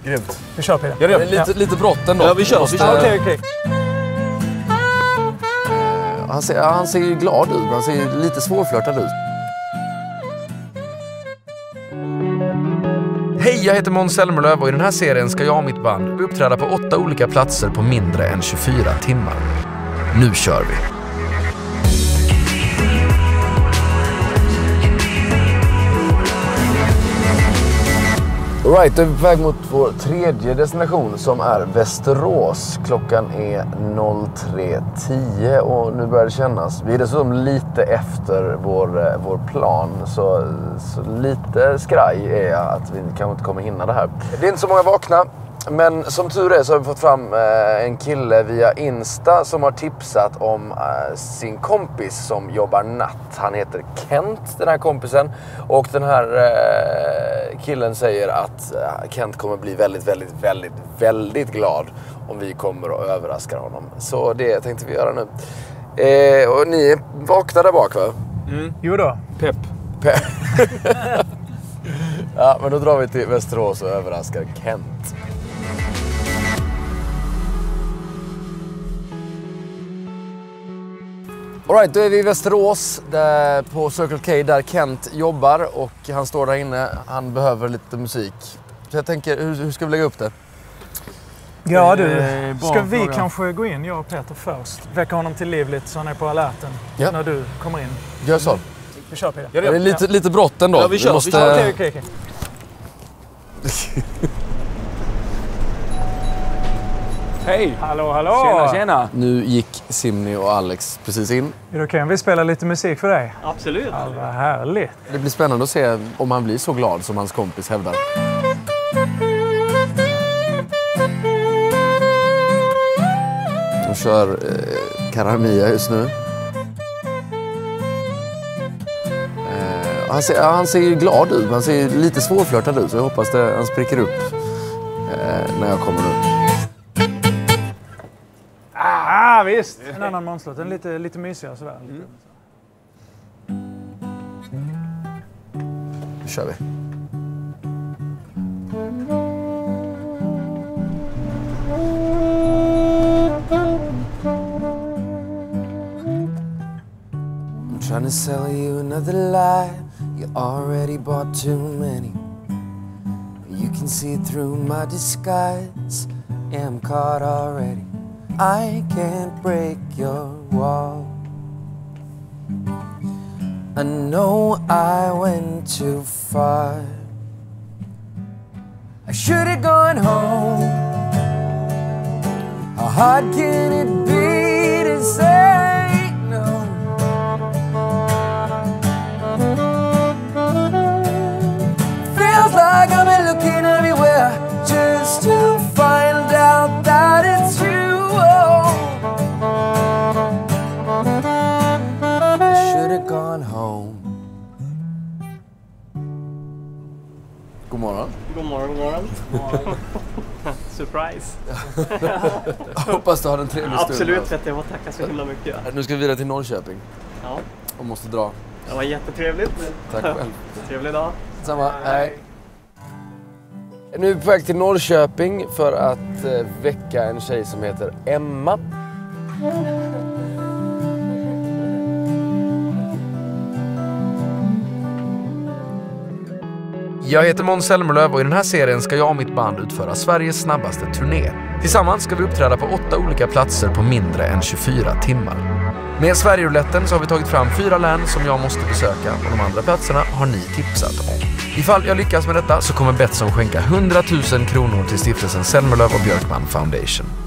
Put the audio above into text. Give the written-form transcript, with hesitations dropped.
Grymt. Vi kör Peter. Ja, det är lite bråttom då. Ja, vi kör. Okej. Han ser ju glad ut, han ser lite svårflörtad ut. Hej, jag heter Måns Zelmerlöw och i den här serien ska jag och mitt band uppträda på 8 olika platser på mindre än 24 timmar. Nu kör vi! Right, då är vi på väg mot vår tredje destination som är Västerås. Klockan är 03:10 och nu börjar det kännas. Vi är dessutom lite efter vår plan, så lite skraj är jag att vi kanske inte kommer hinna det här. Det är inte så många vakna, men som tur är så har vi fått fram en kille via Insta som har tipsat om sin kompis som jobbar natt. Han heter Kent, den här kompisen, och den här killen säger att Kent kommer bli väldigt glad om vi kommer och överraskar honom. Så det tänkte vi göra nu. Och ni är vakna där bak, va? Jo då. Pepp. Ja, men då drar vi till Västerås och överraskar Kent. Alright, då är vi i Västerås där på Circle K där Kent jobbar och han står där inne. Han behöver lite musik. Så jag tänker, hur ska vi lägga upp det? Ja du, ska vi kanske gå in, jag och Peter först? Väcka honom till liv lite så han är på alerten när du kommer in. Gör så. Vi kör Peter. Ja, det är lite bråttom då. Ja, vi kör. Okej. Hej! Hallå! Tjena! Nu gick Simni och Alex precis in. Är det okej om vi spelar lite musik för dig? Absolut! Ja, vad härligt! Det blir spännande att se om han blir så glad som hans kompis hävdar. De kör Karamia just nu. Han ser ju glad ut, han ser lite svårflörtad ut, så jag hoppas att han spricker upp när jag kommer nu. Visst! En annan Måns-låt, en lite mysigare sådär. Nu kör vi. I'm trying to sell you another lie. You already bought too many. You can see through my disguise. I'm caught already. I can't break your wall. I know I went too far. I should have gone home. How hard can it be to say no? Feels like I've been looking everywhere just to find out that it's you. I should have gone home. God morgon. God morgon. Surprise. Hoppas du har en trevlig stund. Absolut, vet jag. Tackar så himla mycket. Nu ska vi vidare till Norrköping. Ja. Och måste dra. Det var jättetrevligt. Tack själv. Trevlig dag. Samma. Hej. Nu är vi på väg till Norrköping för att väcka en tjej som heter Emma. Jag heter Måns Zelmerlöw och i den här serien ska jag och mitt band utföra Sveriges snabbaste turné. Tillsammans ska vi uppträda på 8 olika platser på mindre än 24 timmar. Med Sverigerouletten så har vi tagit fram 4 län som jag måste besöka och de andra platserna har ni tipsat om. Ifall jag lyckas med detta så kommer Betsson skänka 100 000 kronor till stiftelsen Zelmerlöw och Björkman Foundation.